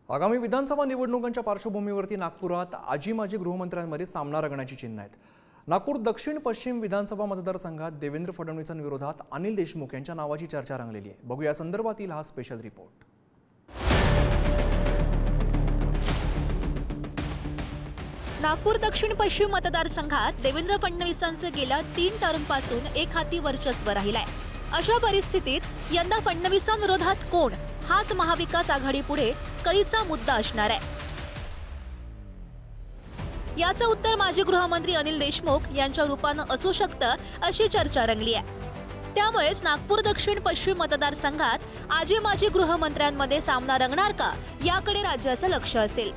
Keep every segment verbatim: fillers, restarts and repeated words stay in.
आगामी विधानसभा निवडणुकांच्या पार्श्वभूमीवरती नागपुरात आजी माजी गृहमंत्र्यांमध्ये सामना रंगण्याची चिन्ह आहेत। नागपूर दक्षिण पश्चिम विधानसभा मतदारसंघात देवेंद्र फडणवीसांविरोधात अनिल देशमुख यांच्या नावाची चर्चा रंगलेली आहे। बघूया संदर्भातील हा स्पेशल रिपोर्ट। नागपूर दक्षिण पश्चिम मतदारसंघात देवेंद्र फडणवीसांचे गेल्या तीन टर्मपासून एक हाती वर्चस्व राहिलाय। अशा परिस्थितीत यंदा फडणवीसांविरोधात कोण हाच महाविकास आघाडी पुढे कळीचा मुद्दा असणार आहे। याचं उत्तर माजी गृहमंत्री अनिल देशमुख यांच्या रूपाने असू शकतं अशी चर्चा रंगली आहे। त्यामुळेच नागपूर दक्षिण पश्चिम मतदारसंघात आजी माजी गृहमंत्र्यांमध्ये सामना रंगणार का याकडे राज्याचं लक्ष असेल।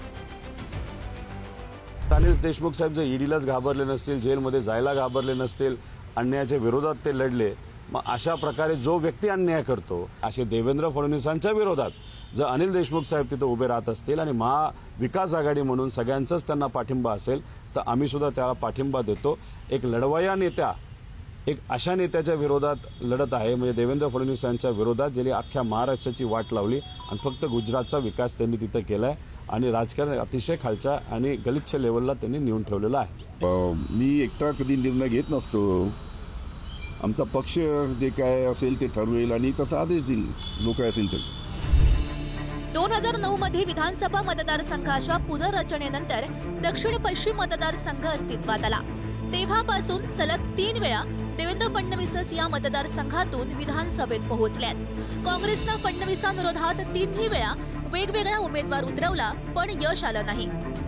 अनिल देशमुख साहेब जर ईडीलाच घाबरले नसतील, जेलमध्ये जायला घाबरले नसतील, अन्यायाच्या विरोधात ते लढले, मग अशा प्रकारे जो व्यक्ती अन्याय करतो असे देवेंद्र फडणवीसांच्या विरोधात जर अनिल देशमुख साहेब तिथे उभे राहत असतील आणि महाविकास आघाडी म्हणून सगळ्यांचाच त्यांना पाठिंबा असेल तर आम्ही सुद्धा त्याला पाठिंबा देतो। एक लढवय्या नेत्या एक अशा नेत्याच्या विरोधात लढत आहे, म्हणजे देवेंद्र फडणवीस यांच्या विरोधात ज्यांनी अख्ख्या महाराष्ट्राची वाट लावली आणि फक्त गुजरातचा विकास त्यांनी तिथे केलाय आणि राजकारण अतिशय खालच्या आणि गलिच्छ लेवलला त्यांनी नेऊन ठेवलेलं आहे। मी एकटा कधी निर्णय घेत नसतो, आमचा पक्ष जे काय असेल ते ठरवेल आणि तसा आदेश देईल जो काय असेल ते। दोन हजार नऊ मध्ये विधानसभा मतदारसंघाच्या पुनर्रचनेनंतर दक्षिण पश्चिम मतदारसंघ अस्तित्वात आला। तेव्हापासून सलग तीन वेळा देवेंद्र फडणवीस या मतदारसंघातून विधानसभेत पोहोचल्यात। काँग्रेसनं फडणवीसांविरोधात तीनही वेळा वेगवेगळा उमेदवार उतरवला पण यश आलं नाही।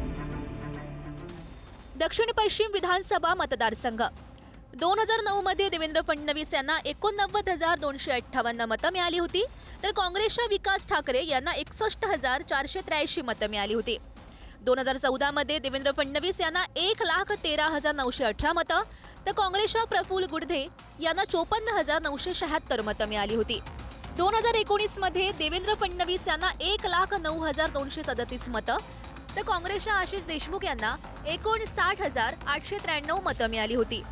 दक्षिण पश्चिम विधानसभा मतदारसंघ दोन हजार नऊ मध्ये देवेंद्र फडणवीस यांना एकोणनव्वद हजार दोनशे अठ्ठावन्न मतं मिळाली होती, तर काँग्रेसच्या विकास ठाकरे यांना एकसष्ट हजार चारशे त्र्याऐंशी मतं मिळाली होती। दोन हजार चौदा मध्ये देवेंद्र फडणवीस यांना एक लाख तेरा हजार नऊशे अठरा मतं, तर काँग्रेसच्या प्रफुल्ल गुडधे यांना चोपन्न हजार नऊशे शहात्तर मतं मिळाली होती। दोन हजार एकोणीस मध्ये देवेंद्र फडणवीस यांना एक लाख नऊ हजार दोनशे सदतीस मतं, तर काँग्रेसच्या आशिष देशमुख यांना एकोणसाठ हजार आठशे त्र्याण्णव मतं मिळाली होती।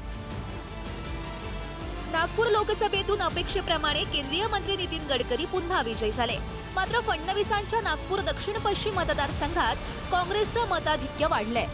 नागपूर लोकसभेतून अपेक्षेप्रमाणे केंद्रीय मंत्री नितीन गडकरी पुन्हा विजयी झाले, मात्र फडणवीसांच्या नागपूर दक्षिण पश्चिम मतदारसंघात काँग्रेसचं मताधिक्य वाढलंय।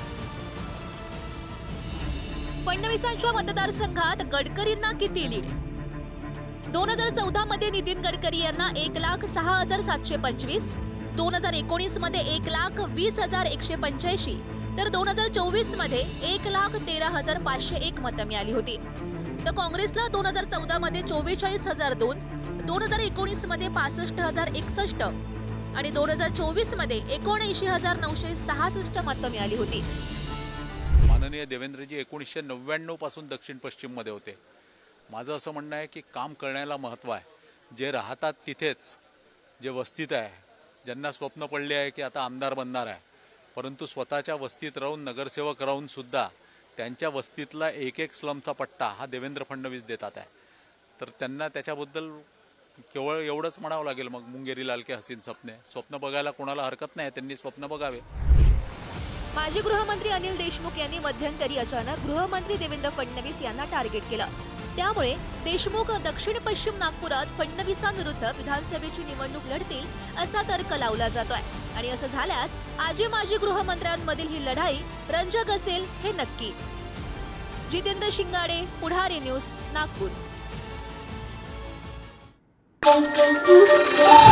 फडणवीसांच्या मतदारसंघात गडकरींना किती लीड? दोन हजार चौदा मध्ये नितीन गडकरी यांना एक लाख सहा हजार सातशे पंचवीस, दोन हजार एकोणीस मध्ये एक लाख वीस हजार एकशे पंच्याऐंशी, तर दोन हजार चोवीस मध्ये एक लाख तेरा हजार पाचशे एक मतं मिळाली होती। तर काँग्रेसला दोन हजार चौदा मध्ये चोवेचाळीस हजार दोन, दोन हजार एकोणीस मध्ये पासष्ट हजार एकसष्ट आणि दोन हजार चोवीस मध्ये एकोणऐंशी हजार नऊशे सहासष्ट मतं मिळाली होती। माननीय देवेंद्रजी एकोणीसशे नव्याण्णव पासून दक्षिण पश्चिम मध्ये होते। माझं असं म्हणणं आहे की काम करण्याला महत्त्व आहे। जे राहतात तिथेच, जे वस्तीत आहे, ज्यांना स्वप्न पडले आहे की आता आमदार बनणार आहे, परंतु स्वतःच्या वस्तीत राहून नगरसेवक राहून सुद्धा त्यांच्या वस्तीतला एक एक स्लमचा पट्टा हा देवेंद्र फडणवीस देतात आहे, तर त्यांना त्याच्याबद्दल केवळ एवढंच म्हणावं लागेल। मग मुंगेरी लालके हसीन सपने, स्वप्न बघायला कोणाला हरकत नाही, त्यांनी स्वप्न बघावे। माजी गृहमंत्री अनिल देशमुख यांनी मध्यंतरी अचानक गृहमंत्री देवेंद्र फडणवीस यांना टार्गेट केलं, त्यामुळे देशमुख दक्षिण पश्चिम नागपुरात फडणवीसांविरुद्ध विधानसभेची निवडणूक लढतील असा तर्क लावला जातोय आणि असं झाल्यास आजी माजी गृहमंत्र्यांमधील ही लढाई रंजक असेल हे नक्की। जितेंद्र शिंगाडे, पुढारी न्यूज, नागपूर।